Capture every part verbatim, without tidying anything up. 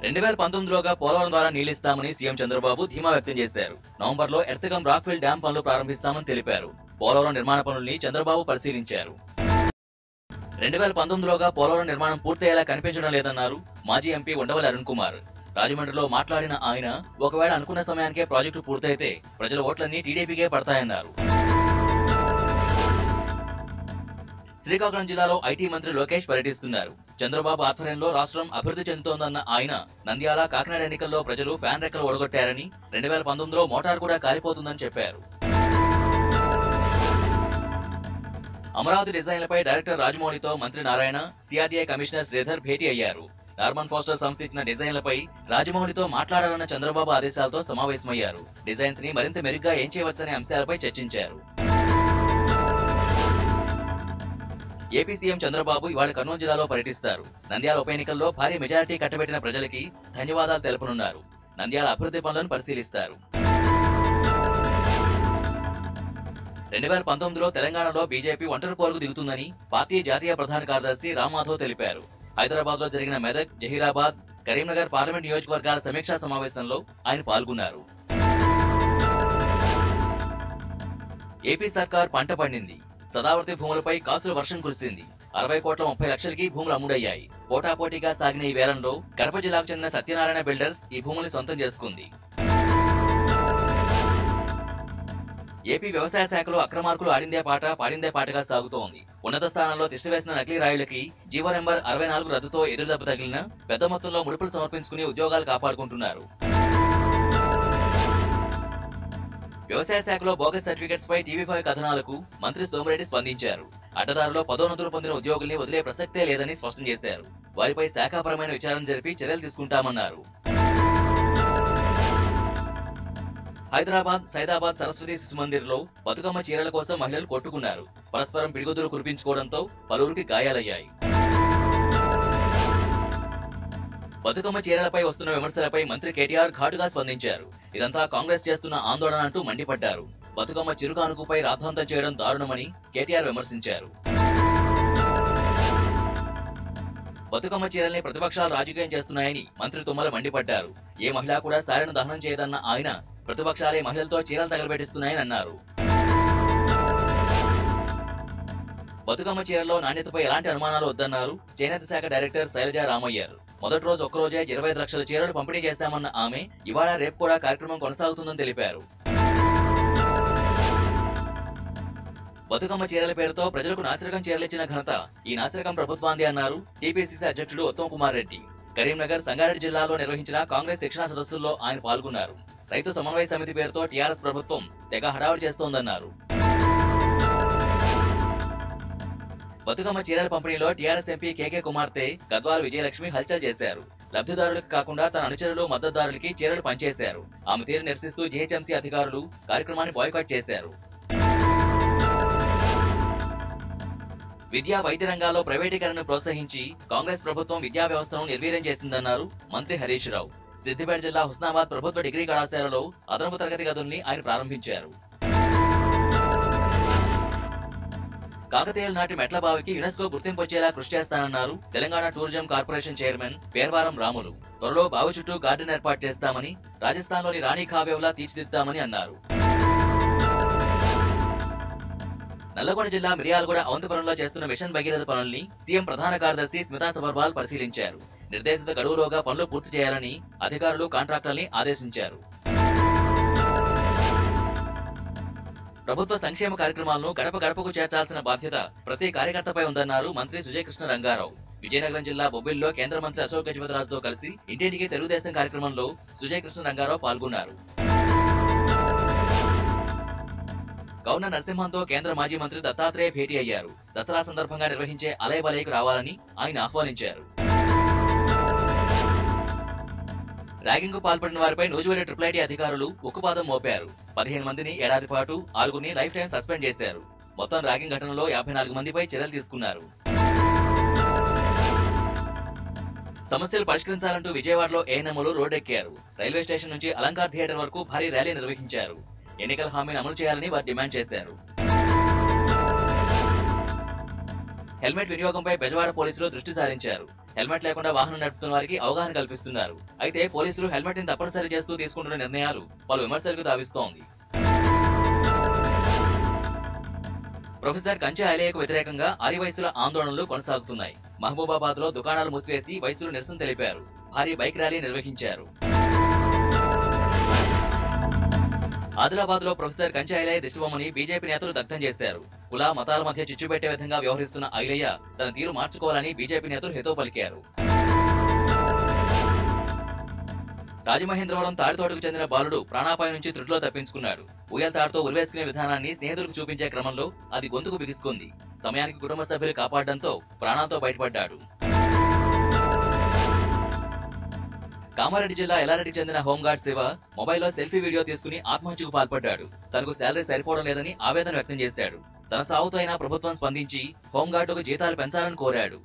రెండు వేల పంతొమ్మిదిలోగా పోలవరం ద్వారా నీళ్లిస్తామని సీఎం చంద్రబాబు ధీమా వ్యక్తం చేశారు. నవంబర్లో ఎర్తగం రాక్ఫిల్ డ్యాం పనులు ప్రారంభిస్తామని తెలిపారు. పోలవరం నిర్మాణ పనుల్ని చంద్రబాబు పరిశీలించారు. రెండు వేల పంతొమ్మిదిలోగా పోలవరం నిర్మాణం పూర్తయ్యేలా కనిపించడం లేదన్నారు మాజీ ఎంపీ ఉండవల్లి అరుణ్ కుమార్. రాజమండ్రిలో మాట్లాడిన ఆయన ఒకవేళ అనుకున్న సమయానికే ప్రాజెక్టు పూర్తయితే ప్రజల ఓట్లన్నీ టీడీపీకే పడతాయన్నారు. శ్రీకాకుళం జిల్లాలో ఐటీ మంత్రి లోకేష్ పర్యటిస్తున్నారు. చంద్రబాబు ఆధ్వర్యంలో రాష్ట్రం అభివృద్ధి చెందుతోందన్న ఆయన నంద్యాల, కాకినాడ ఎన్నికల్లో ప్రజలు ఫ్యాన్ రెక్కలు ఒడగొట్టారని, రెండు వేల పంతొమ్మిదిలో మోటార్ కూడా కాలిపోతుందని చెప్పారు. అమరావతి డిజైన్లపై డైరెక్టర్ రాజమౌళితో మంత్రి నారాయణ, సిఆర్డీఏ కమిషనర్ శ్రీధర్ భేటీ అయ్యారు. నార్మన్ ఫోస్టర్ సంస్థ ఇచ్చిన డిజైన్లపై రాజమౌళితో మాట్లాడాలన్న చంద్రబాబు ఆదేశాలతో సమావేశమయ్యారు. డిజైన్స్ ని మరింత మెరుగ్గా ఏం చేయవచ్చనే అంశాలపై చర్చించారు. ఏపీ సీఎం చంద్రబాబు ఇవాళ కర్నూలు జిల్లాలో పర్యటిస్తారు. నంద్యాల ఉప ఎన్నికల్లో భారీ మెజారిటీ కట్టబెట్టిన ప్రజలకి ధన్యవాదాలు తెలపనున్నారు. నంద్యాల అభివృద్ధి పనులను పరిశీలిస్తారు. రెండు వేల పంతొమ్మిదిలో తెలంగాణలో బీజేపీ ఒంటరి పోరుకు దిగుతుందని పార్టీ జాతీయ ప్రధాన కార్యదర్శి రామ్ మాధవ్ తెలిపారు. హైదరాబాద్ లో జరిగిన మెదక్, జహీరాబాద్, కరీంనగర్ పార్లమెంట్ నియోజకవర్గాల సమీక్షా సమావేశంలో ఆయన పాల్గొన్నారు. ఏపీ సర్కార్ పంట పండింది. సదావర్తి భూములపై కాసుల వర్షం కురిసింది. అరవై కోట్ల ముప్పై లక్షలకి భూములు అమ్ముడయ్యాయి. పోటాపోటీగా సాగిన ఈ వేలంలో కడప జిల్లాకు చెందిన సత్యనారాయణ బిల్డర్స్ ఈ భూముల్ని సొంతం చేసుకుంది. ఏపీ వ్యవసాయ శాఖలో అక్రమార్కులు ఆడిందే పాట పాడిందే పాటగా సాగుతోంది. ఉన్నత స్థానంలో తిష్టవేసిన నకిలీ రాయులకి జీవో నెంబర్ అరవై నాలుగు రద్దుతో ఎదురుదెబ్బ తగిలిన పెద్ద మొత్తంలో ముడుపులు సమర్పించుకుని ఉద్యోగాలు కాపాడుకుంటున్నారు. వ్యవసాయ శాఖలో బోగస్ సర్టిఫికెట్స్ పై టీవీ ఫైవ్ కథనాలకు మంత్రి సోమిరెడ్డి స్పందించారు. అడ్డదారులో పదోన్నతులు పొందిన ఉద్యోగుల్ని వదిలే ప్రసక్తే లేదని స్పష్టం చేశారు. వారిపై శాఖాపరమైన విచారణ జరిపి చర్యలు తీసుకుంటామన్నారు. హైదరాబాద్, సైదాబాద్ సరస్వతి శిశు మందిర్లో బతుకమ్మ చీరల కోసం మహిళలు కొట్టుకున్నారు. పరస్పరం పిడిగుద్దులు కురిపించుకోవడంతో పలువురికి గాయాలయ్యాయి. బతుకమ్మ చీరలపై వస్తున్న విమర్శలపై మంత్రి కేటీఆర్ ఘాటుగా స్పందించారు. ఇదంతా కాంగ్రెస్ చేస్తున్న ఆందోళన అంటూ మండిపడ్డారు. బతుకమ్మ చిరుకానుకపై రాద్ధాంతం చేయడం దారుణమని కేటీఆర్ విమర్శించారు. బతుకమ్మ చీరల్ని ప్రతిపక్షాలు రాజకీయం చేస్తున్నాయని మంత్రి తుమ్మల మండిపడ్డారు. ఏ మహిళ కూడా సారెను దహనం చేయదన్న ఆయన ప్రతిపక్షాలే మహిళలతో చీరలు తగలబెట్టిస్తున్నాయని అన్నారు. బతుకమ్మ చీరల్లో నాణ్యతపై ఎలాంటి అనుమానాలు వద్దన్నారు చేనేత శాఖ డైరెక్టర్ శైలజా రామయ్యర్. మొదటి రోజు ఒక్కరోజే ఇరవై ఐదు లక్షల చీరలు పంపిణీ చేస్తామన్న ఆమె ఇవాళ రేపు కూడా కార్యక్రమం కొనసాగుతుందని తెలిపారు. బతుకమ్మ చీరల పేరుతో ప్రజలకు నాసిరకం చీరలిచ్చిన ఘనత ఈ నాసిరకం ప్రభుత్వాంది అన్నారు టీపీసీసీ అధ్యక్షుడు ఉత్తమ్ కుమార్ రెడ్డి. కరీంనగర్, సంగారెడ్డి జిల్లాలో నిర్వహించిన కాంగ్రెస్ శిక్షణా సదస్సుల్లో ఆయన పాల్గొన్నారు. రైతు సమన్వయ సమితి పేరుతో టీఆర్ఎస్ ప్రభుత్వం తెగ హడావుడి చేస్తోందన్నారు. బతుకమ్మ చీరల పంపిణీలో టీఆర్ఎస్ ఎంపీ కేకే కుమార్తె గద్వాల్ విజయలక్ష్మి హల్చల్ చేశారు. లబ్ధిదారులకు కాకుండా తన అనుచరులు, మద్దతుదారులకి చీరలు పంచేశారు. ఆమె తీరు నిరసిస్తూ జీహెచ్ఎంసీ అధికారులు కార్యక్రమాన్ని బాయ్కాట్ చేశారు. విద్యా, వైద్య రంగాల్లో ప్రైవేటీకరణను ప్రోత్సహించి కాంగ్రెస్ ప్రభుత్వం విద్యా వ్యవస్థను నిర్వీర్యం చేసిందన్నారు మంత్రి హరీష్ రావు. సిద్దిపేట జిల్లా హుస్నాబాద్ ప్రభుత్వ డిగ్రీ కళాశాలలో అదనపు తరగతి గదుల్ని ఆయన ప్రారంభించారు. కాకతీయుల నాటి మెట్ల బావికి యునెస్కో గుర్తింపు వచ్చేలా కృషి చేస్తానన్నారు Telangana tourism corporation chairman Perwaram Ramulu. త్వరలో బావి చుట్టూ గార్డెన్ ఏర్పాటు చేస్తామని, రాజస్థాన్లోని రాణి ఖావేవ్లా తీర్చిదిద్దామని అన్నారు. నల్లగొండ జిల్లా మిర్యాలగూడ అవంతిపురంలో చేస్తున్న మిషన్ భగీరథ పనుల్ని సీఎం ప్రధాన కార్యదర్శి స్మితా సబర్వాల్ పరిశీలించారు. నిర్దేశిత గడువులోగా పనులు పూర్తి చేయాలని అధికారులు, కాంట్రాక్టర్ని ఆదేశించారు. ప్రభుత్వ సంక్షేమ కార్యక్రమాలను గడప గడపకు చేర్చాల్సిన బాధ్యత ప్రతి కార్యకర్తపై ఉందన్నారు మంత్రి సుజయ్ కృష్ణ రంగారావు. విజయనగరం జిల్లా బొబ్బిలిలో కేంద్ర మంత్రి అశోక్ గజపతిరాజుతో కలిసి ఇంటింటికి తెలుగుదేశం కార్యక్రమంలో సుజయ్ కృష్ణ రంగారావు పాల్గొన్నారు. గవర్నర్ నరసింహన్తో కేంద్ర మాజీ మంత్రి దత్తాత్రేయ భేటీ అయ్యారు. దసరా సందర్భంగా నిర్వహించే అలయ బలయకు రావాలని ఆయన ఆహ్వానించారు. ర్యాగింగ్ కు పాల్పడిన వారిపై నూజివీడు ట్రిపుల్ ఐటీ అధికారులు ఉక్కుపాదం మోపారు. పదిహేను మందిని ఏడాది పాటు, ఆరుగురిని లైఫ్ టైం సస్పెండ్ చేశారు. మొత్తం ర్యాగింగ్ ఘటనలో యాభై నాలుగు మందిపై చర్యలు తీసుకున్నారు. సమస్యలు పరిష్కరించాలంటూ విజయవాడలో ఏఎన్ఎంలు రోడ్డెక్కారు. రైల్వే స్టేషన్ నుంచి అలంకార్ థియేటర్ వరకు భారీ ర్యాలీ నిర్వహించారు. ఎన్నికల హామీని అమలు చేయాలని వారు డిమాండ్ చేశారు. హెల్మెట్ వినియోగంపై బెజవాడ పోలీసులు దృష్టి సారించారు. హెల్మెట్ లేకుండా వాహనం నడుపుతున్న వారికి అవగాహన కల్పిస్తున్నారు. అయితే పోలీసులు హెల్మెట్ ని తప్పనిసరి చేస్తూ తీసుకుంటున్న నిర్ణయాలు పలు విమర్శలకు తావిస్తోంది. ప్రొఫెసర్ కంచె ఐలయ్యకు వ్యతిరేకంగా ఆదివాసీల ఆందోళనలు కొనసాగుతున్నాయి. మహబూబాబాద్ లో దుకాణాలు మూసివేసి వైశ్యులు నిరసన తెలిపారు. భారీ బైక్ ర్యాలీ నిర్వహించారు. ఆదిలాబాద్ లో ప్రొఫెసర్ కంచె ఐలయ్య దిష్టిబొమ్మని బీజేపీ నేతలు దగ్ధం చేశారు. కుల మతాల మధ్య చిచ్చు పెట్టే విధంగా వ్యవహరిస్తున్న ఐలయ్య తన తీరు మార్చుకోవాలని బీజేపీ నేతలు హితవు పలికారు. రాజమహేంద్రవరం తాడితోటకు చెందిన బాలుడు ప్రాణాపాయం నుంచి త్రుటిలో తప్పించుకున్నాడు. ఉయ్యాల తాడుతో ఉరివేసుకునే విధానాన్ని స్నేహితులకు చూపించే క్రమంలో అది గొంతుకు బిగుసుకుంది. సమయానికి కుటుంబ సభ్యులు కాపాడడంతో ప్రాణాలతో బయటపడ్డాడు. కామారెడ్డి జిల్లా ఎల్లారెడ్డికి చెందిన హోంగార్డ్ శివ మొబైల్లో సెల్ఫీ వీడియో తీసుకుని ఆత్మహత్యకు పాల్పడ్డాడు. తనకు శాలరీ సరిపోవడం లేదని ఆవేదన వ్యక్తం చేశాడు. తన సావుతో అయినా ప్రభుత్వం స్పందించి హోంగార్డుకు జీతాలు పెంచాలని కోరాడు.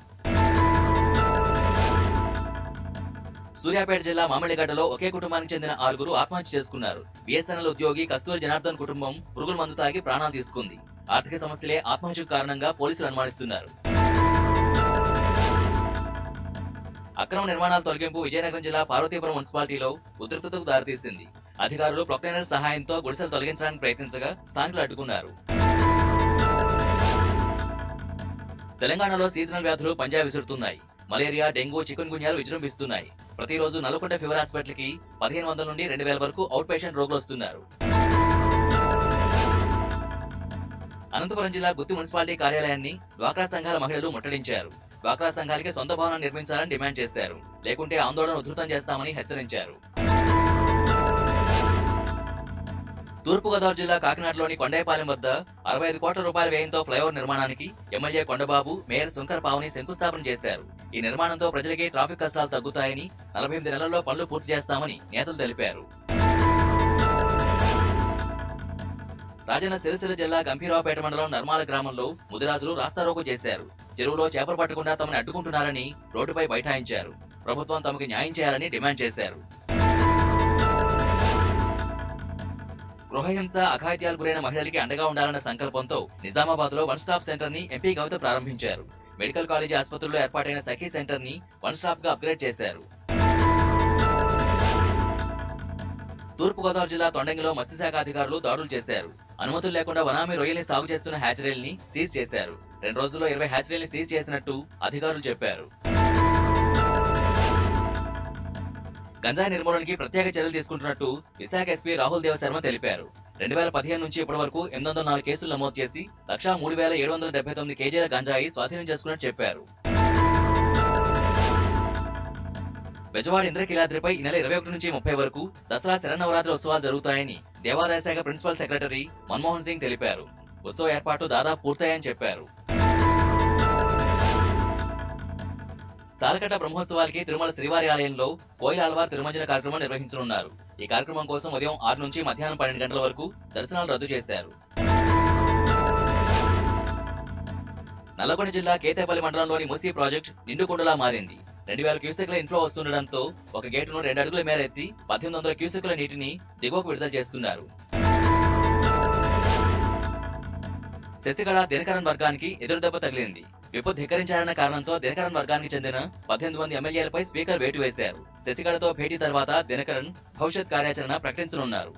సూర్యాపేట జిల్లా మామిడిగడ్డలో ఒకే కుటుంబానికి చెందిన ఆరుగురు ఆత్మహత్య చేసుకున్నారు. బీఎస్ఎన్ఎల్ ఉద్యోగి కస్తూరి జనార్దన్ కుటుంబం పురుగుల మందు తాగి ప్రాణాలు తీసుకుంది. ఆర్థిక సమస్యలే ఆత్మహత్యకు కారణంగా పోలీసులు అనుమానిస్తున్నారు. అక్రమ నిర్మాణాల తొలగింపు విజయనగరం జిల్లా పార్వతీపురం మున్సిపాలిటీలో ఉద్రిక్తతకు దారితీసింది. అధికారులు ప్రొక్లైనర్ సహాయంతో గుడిసెలు తొలగించడానికి ప్రయత్నించగా స్థానికులు అడ్డుకున్నారు. తెలంగాణలో సీజనల్ వ్యాధులు పంజా విసురుతున్నాయి. Malaria, dengue, చికున్ గున్యాలు విజృంభిస్తున్నాయి. ప్రతిరోజు నల్గొండ ఫీవర్ హాస్పిటల్ కి పదిహేను వందల నుండి రెండు వేల వరకు అవుట్ పేషెంట్ రోగులు వస్తున్నారు. అనంతపురం జిల్లా గుత్తి మున్సిపాలిటీ కార్యాలయాన్ని డ్వాక్రా సంఘాల మహిళలు ముట్టడించారు. డ్వాక్రా సంఘాలకి సొంత భవనం నిర్మించాలని డిమాండ్ చేశారు. లేకుంటే ఆందోళన ఉధృతం చేస్తామని హెచ్చరించారు. తూర్పుగోదావరి జిల్లా కాకినాడలోని కొండైపాలెం వద్ద అరవై ఐదు కోట్ల రూపాయల వ్యయంతో ఫ్లైఓవర్ నిర్మాణానికి ఎమ్మెల్యే కొండబాబు, మేయర్ శంకర్ పావుని శంకుస్థాపన చేశారు. ఈ నిర్మాణంతో ప్రజలకి ట్రాఫిక్ కష్టాలు తగ్గుతాయని, నలభై ఎనిమిది నెలల్లో పనులు పూర్తి చేస్తామని నేతలు తెలిపారు. రాజన్న సిరిసిల్ల జిల్లా గంభీరావుపేట మండలం నర్మాల గ్రామంలో ముదిరాజులు రాస్తారోకో చేశారు. చెరువులో చేపలు పట్టకుండా తమని అడ్డుకుంటున్నారని రోడ్డుపై బైఠాయించారు. ప్రభుత్వం తమకు న్యాయం చేయాలని డిమాండ్ చేశారు. గృహహింస, అఘాయిత్యాలు గురైన మహిళలకి అండగా ఉండాలన్న సంకల్పంతో నిజామాబాద్ లో వన్ స్టాప్ సెంటర్ ని ఎంపీ కవిత ప్రారంభించారు. మెడికల్ కాలేజీ ఆసుపత్రిలో ఏర్పాటైన సఖీ సెంటర్ ని వన్ స్టాప్ గా అప్గ్రేడ్ చేశారు. తూర్పుగోదావరి జిల్లా తొండంగిలో మత్స్యశాఖ అధికారులు దాడులు చేశారు. అనుమతులు లేకుండా వనామీ రొయ్యల్ని సాగు చేస్తున్న హ్యాచరీల్ని సీజ్ చేశారు. రెండు రోజుల్లో ఇరవై హ్యాచరీల్ని సీజ్ చేసినట్టు అధికారులు చెప్పారు. గంజాయి నిర్మూలనకి ప్రత్యేక చర్యలు తీసుకుంటున్నట్టు విశాఖ ఎస్పీ రాహుల్ దేవ్ శర్మ తెలిపారు. రెండు వేల పదిహేను నుంచి ఇప్పటి వరకు ఎనిమిది వందల నాలుగు కేసులు నమోదు చేసి లక్షా మూడు వేల ఏడు వందల డెబ్బై తొమ్మిది కేజీల గంజాయి స్వాధీనం చేసుకున్నట్టు చెప్పారు. బెజవాడ ఇంద్రకీలాద్రిపై ఈ నెల ఇరవై ఒకటి నుంచి ముప్పై వరకు దసరా శరన్నవరాత్రి ఉత్సవాలు జరుగుతాయని దేవాదాయ శాఖ ప్రిన్సిపల్ సెక్రటరీ మన్మోహన్ సింగ్ తెలిపారు. ఉత్సవ ఏర్పాట్లు దాదాపు పూర్తయ్యాయని చెప్పారు. సాలకట్ట బ్రహ్మోత్సవాలకి తిరుమల శ్రీవారి ఆలయంలో కోయిల ఆల్వార్ తిరుమంజన కార్యక్రమం నిర్వహించనున్నారు. ఈ కార్యక్రమం కోసం ఉదయం ఆరు నుంచి మధ్యాహ్నం పన్నెండు గంటల వరకు దర్శనాలు రద్దు చేశారు. నల్లగొండ జిల్లా కేతేపల్లి మండలంలోని మూసీ ప్రాజెక్టు నిండుకుండలా మారింది. రెండు వేల క్యూసెక్ల ఇన్ఫ్లో వస్తుండటంతో ఒక గేటును రెండు అడుగుల మేర ఎత్తి పద్దెనిమిది వందల క్యూసెక్ల నీటిని దిగువకు విడుదల చేస్తున్నారు. శశికళ దినకరన్ వర్గానికి ఎదురుదెబ్బ తగిలింది. విప్పు ధిక్కరించారన్న కారణంతో దినకరన్ వర్గానికి చెందిన పద్దెనిమిది మంది ఎమ్మెల్యేలపై స్పీకర్ వేటు వేశారు. శశికళతో భేటీ తర్వాత దినకరన్ భవిష్యత్ కార్యాచరణ ప్రకటించనున్నారు.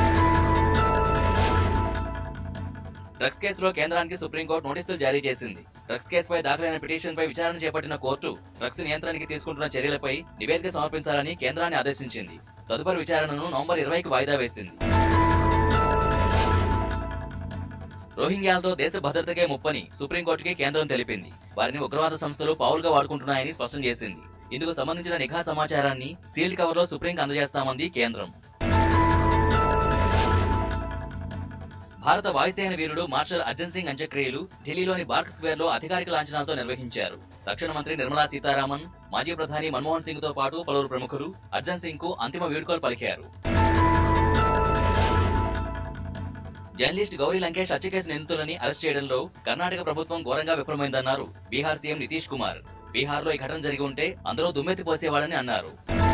డ్రగ్స్ కేసులో కేంద్రానికి సుప్రీంకోర్టు నోటీసులు జారీ చేసింది. డ్రగ్స్ కేసుపై దాఖలైన పిటిషన్ పై విచారణ చేపట్టిన కోర్టు డ్రగ్స్ నియంత్రణకి తీసుకుంటున్న చర్యలపై నివేదిక సమర్పించాలని కేంద్రాన్ని ఆదేశించింది. తదుపరి విచారణను నవంబర్ ఇరవైకి వాయిదా వేసింది. రోహింగ్యాలతో దేశ భద్రతకే ముప్పని సుప్రీంకోర్టుకి కేంద్రం తెలిపింది. వారిని ఉగ్రవాద సంస్థలు పావులుగా వాడుకుంటున్నాయని స్పష్టం చేసింది. ఇందుకు సంబంధించిన నిఘా సమాచారాన్ని సీల్డ్ కవర్ లో సుప్రీంకు అందజేస్తామంది కేంద్రం. భారత వాయుసేన వీరుడు మార్షల్ అర్జన్ సింగ్ అంత్యక్రియలు ఢిల్లీలోని బార్క్ స్క్వేర్ లో అధికారిక లాంఛనాలతో నిర్వహించారు. రక్షణ మంత్రి నిర్మలా సీతారామన్, మాజీ ప్రధాని మన్మోహన్ సింగ్ తో పాటు పలువురు ప్రముఖులు అర్జన్ సింగ్ కు అంతిమ వీడ్కోలు పలికారు. జర్నలిస్ట్ గౌరీ లంకేష్ హత్య కేసు నిందితులని అరెస్ట్ చేయడంలో కర్ణాటక ప్రభుత్వం ఘోరంగా విఫలమైందన్నారు బీహార్ సీఎం నితీష్ కుమార్. బీహార్ లో ఈ ఘటన జరిగి ఉంటే అందరూ దుమ్మెత్తిపోసేవాడని అన్నారు.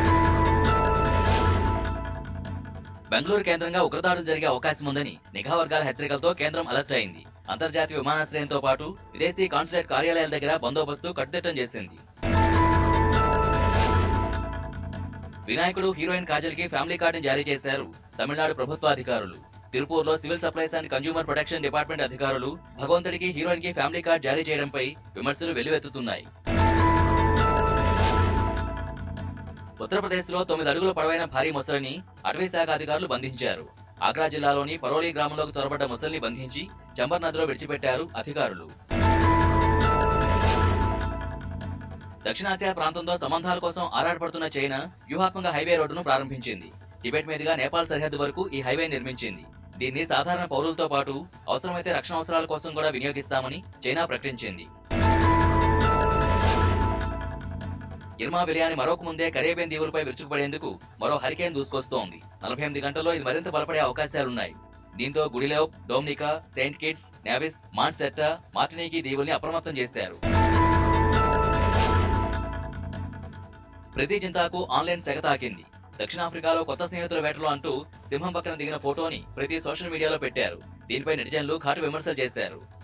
బెంగళూరు కేంద్రంగా ఉగ్రదాడులు జరిగే అవకాశం ఉందని నిఘా వర్గాల హెచ్చరికలతో కేంద్రం అలర్ట్ అయింది. అంతర్జాతీయ విమానాశ్రయంతో పాటు విదేశీ కాన్సులేట్ కార్యాలయాల దగ్గర బందోబస్తు కట్టుదిట్టం చేసింది. వినాయకుడు హీరోయిన్ కాజల్ కి ఫ్యామిలీ కార్డును జారీ చేశారు తమిళనాడు ప్రభుత్వాధికారులు. తిరుపూర్లో civil supplies and consumer protection department అధికారులు భగవంతుడికి హీరోయిన్ కి ఫ్యామిలీ కార్డు జారీ చేయడంపై విమర్శలు వెల్లువెత్తుతున్నాయి. ఉత్తరప్రదేశ్ లో తొమ్మిది అడుగుల పొడవైన భారీ మొసలిని అటవీ శాఖ అధికారులు బంధించారు. ఆగ్రా జిల్లాలోని పరోలి గ్రామంలోకి చొరబడ్డ మొసలిని బంధించి చంబర్ నదిలో విడిచిపెట్టారు అధికారులు. దక్షిణాసియా ప్రాంతంతో సంబంధాల కోసం ఆరాటపడుతున్న చైనా వ్యూహాత్మక హైవే రోడ్డును ప్రారంభించింది. టిబెట్ మీదుగా నేపాల్ సరిహద్దు వరకు ఈ హైవే నిర్మించింది. దీన్ని సాధారణ పౌరులతో పాటు అవసరమైతే రక్షణ అవసరాల కోసం కూడా వినియోగిస్తామని చైనా ప్రకటించింది. ఇర్మా బిర్యానీ మరొక ముందే కరేబియన్ దీవులపై విరుచుకుపడేందుకు మరో హరికేన్ దూసుకొస్తోంది. నలభై ఎనిమిది గంటల్లో ఇది మరింత బలపడే అవకాశాలున్నాయి. దీంతో Guadeloupe, Dominica, Saint Kitts, Nevis, Montserrat, Martinique దీవుల్ని అప్రమత్తం చేశారు. ప్రతి జింతాకు ఆన్లైన్ సెగ తాకింది. దక్షిణాఫ్రికాలో కొత్త స్నేహితుల వేటలో అంటూ సింహం పక్కన దిగిన ఫోటోని ప్రతి సోషల్ మీడియాలో పెట్టారు. దీనిపై నెటిజన్లు ఘాటు విమర్శలు చేశారు.